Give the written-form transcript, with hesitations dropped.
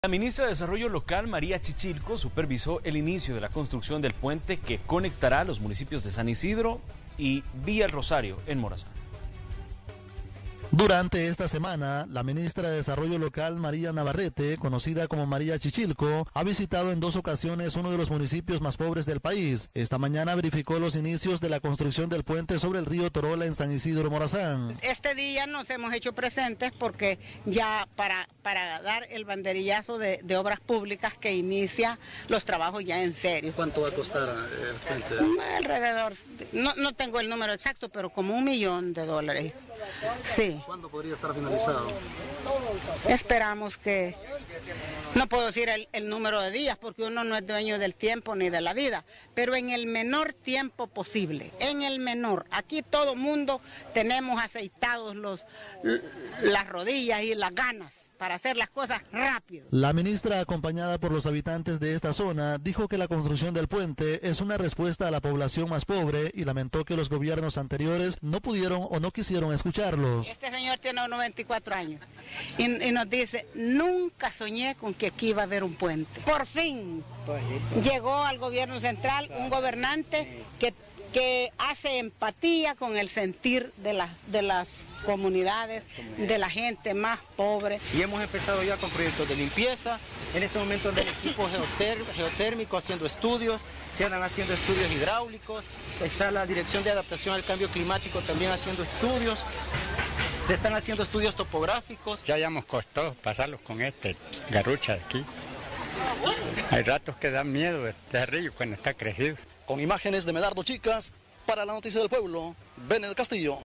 La ministra de Desarrollo Local, María Chichilco, supervisó el inicio de la construcción del puente que conectará los municipios de San Isidro y Villa El Rosario, en Morazán. Durante esta semana, la ministra de Desarrollo Local, María Navarrete, conocida como María Chichilco, ha visitado en 2 ocasiones uno de los municipios más pobres del país. Esta mañana verificó los inicios de la construcción del puente sobre el río Torola en San Isidro, Morazán. Este día nos hemos hecho presentes porque ya para dar el banderillazo de obras públicas que inicia los trabajos ya en serio. ¿Cuánto va a costar el puente? Alrededor, no tengo el número exacto, pero como $1 millón. Sí. ¿Cuándo podría estar finalizado? Esperamos que, no puedo decir el número de días porque uno no es dueño del tiempo ni de la vida, pero en el menor tiempo posible, en el menor. Aquí todo mundo tenemos aceitados las rodillas y las ganas para hacer las cosas rápido. La ministra, acompañada por los habitantes de esta zona, dijo que la construcción del puente es una respuesta a la población más pobre y lamentó que los gobiernos anteriores no pudieron o no quisieron escucharlos. Este señor tiene 94 años y nos dice, nunca soñé con que aquí iba a haber un puente. Por fin llegó al gobierno central un gobernante que hace empatía con el sentir de las comunidades, de la gente más pobre. Y hemos empezado ya con proyectos de limpieza. En este momento anda el equipo geotérmico haciendo estudios, se andan haciendo estudios hidráulicos, está la Dirección de Adaptación al Cambio Climático también haciendo estudios, se están haciendo estudios topográficos. Ya hayamos costado pasarlos con este garrucha de aquí. Hay ratos que dan miedo este río cuando está crecido. Con imágenes de Medardo Chicas, para la Noticia del Pueblo, Benet Castillo.